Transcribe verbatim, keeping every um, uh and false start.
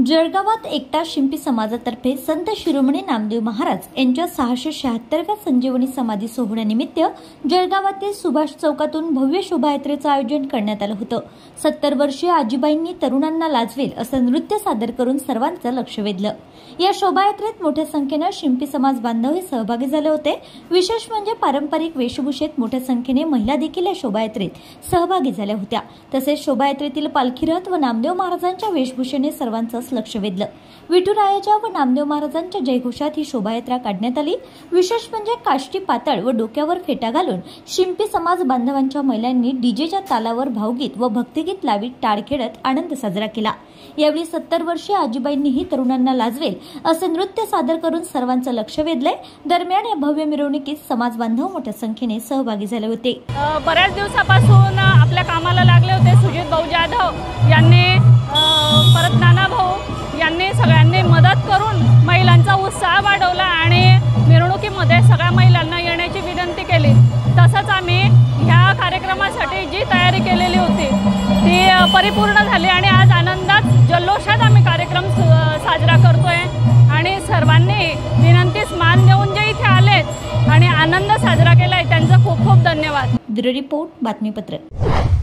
जळगावात एकटा शिंपी समाजातर्फे संत शिरोमणी नामदेव महाराज यांच्या सहाशे शहात्तरव्या संजीवनी समाधी सोहळ्यानिमित्त जळगावातील सुभाष चौकातून भव्य शोभायात्रेचं आयोजन करण्यात आलं होतं। सत्तर वर्षीय आजीबाईंनी तरुणांना लाजवेल असं नृत्य सादर करून सर्वांचं लक्ष वेधलं। या शोभायात्रेत मोठ्या संख्येनं शिंपी समाज बांधव हे सहभागी झाले होते। विशेष म्हणजे पारंपरिक वेशभूषेत मोठ्या संख्येने महिला देखील या शोभायात्रेत सहभागी झाल्या होत्या। तसेच शोभायात्रेतील पालखी रथ व नामदेव महाराजांच्या वेशभूषेने सर्वांचं लक्ष वेधलं। विठुरायाच्या व नामदेव महाराजांच्या जयघोषात ही शोभायात्रा काढण्यात आली। विशेष म्हणजे काष्टी पातळ व डोक्यावर फेटा घालून शिंपी समाज बांधवांच्या महिलांनी डीजेच्या तालावर भावगीत व भक्तिगीत लावीत टाळ खेळत आनंद साजरा केला। यावेळी सत्तर वर्षीय आजीबाईंनीही तरुणांना लाजवेल असे नृत्य सादर करून सर्वांचं लक्ष वेधलंय। दरम्यान या भव्य मिरवणुकीत समाज बांधव मोठ्या संख्येने सहभागी झाले होते। बऱ्याच दिवसापासून आपल्या कामाला लागले होते सुजित भाऊ जाधव यांनी, परत नाना भाऊ यांनी सगळ्यांनी मदत करून महिलांचा उत्साह वाढवला आणि मिरवणुकीमध्ये सगळ्या महिलांना येण्याची विनंती केली। तसंच आम्ही ह्या कार्यक्रमासाठी जी तयारी केलेली होती ती परिपूर्ण झाली आणि आज आनंदात जल्लोषात आम्ही कार्यक्रम साजरा करतोय आणि सर्वांनी विनंतीस मान देऊन जे इथे आलेत आणि आनंद साजरा केलाय त्यांचा खूप खूप धन्यवाद। ब्युरो रिपोर्ट बातमीपत्र।